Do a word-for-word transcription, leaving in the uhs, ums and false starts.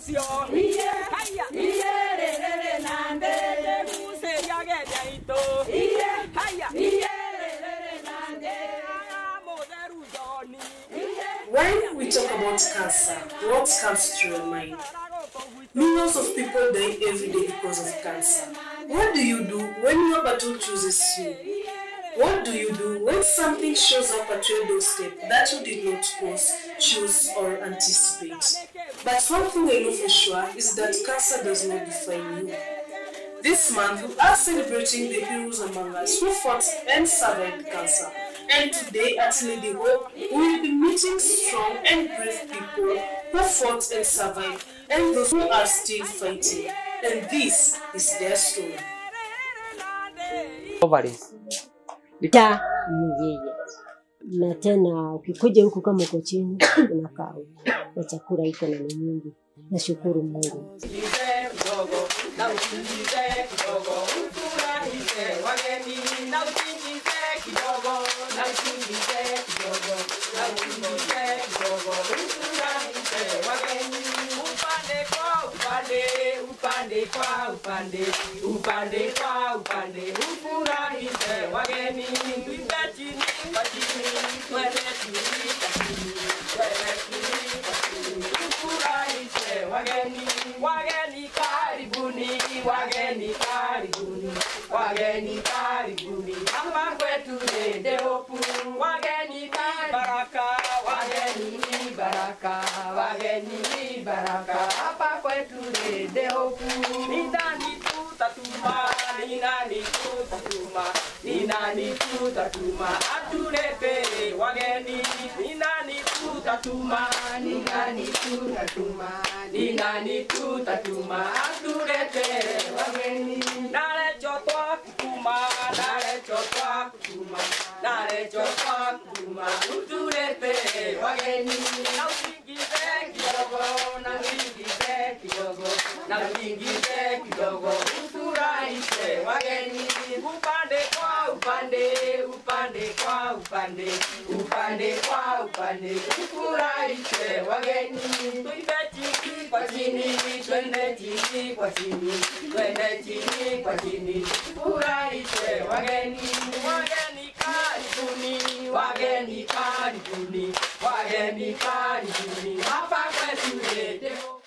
Sio, iye, haya, iye, re re re nande, muse yage jaito, iye, haya, iye, re re re nande, moderu doni. When we talk about cancer, what comes to your mind? Millions of people die every day because of cancer. What do you do when your battle chooses you? What do you do when something shows up at your doorstep that you did not cause, choose, or anticipate? But one thing I know for sure is that cancer does not define you. This month, we are celebrating the heroes among us who fought and survived cancer. And today at Lady Hope, we will be meeting strong and brave people who fought and survived, and those who are still fighting. And this is their story. Ovaries. Da ni yeye. Na tena ukikuja huku kama uko chini unakaa na chakula iko na nyingi. Nashukuru Mungu. Upande kwa upande, upande kwa upande, ufurahie wageni, tuimbe chini kwa chini, twende chini kwa chini, twende chini kwa chini, ufurahie wageni, wageni karibuni, wageni karibuni, wageni karibuni, hapa kwetu Lady Hope, wageni ni baraka, wageni ni baraka, wageni ni baraka, hapa kwetu Lady Hope. Ni nani tutatuma, ni nani tutatuma, ni nani tutatuma, atulete wageni, ni nani tutatuma, ni nani tutatuma, ni nani tutatuma, atulete wageni. Nale chotwa kutuma, nale chotwa kutuma, nale chotwa kutuma, utulete wageni. Na usingize kidogo, na usingize kidogo, na usingize kidogo, ufurahishe wageni. Upande kwa upande, upande kwa upande, upande kwa upande, ufurahishe wageni. Tuimbe chini kwa chini, twende chini kwa chini, twende chini kwa chini, ufurahishe wageni. Wageni karibuni, wageni karibuni, wageni karibuni, hapa kwetu Lady Hope.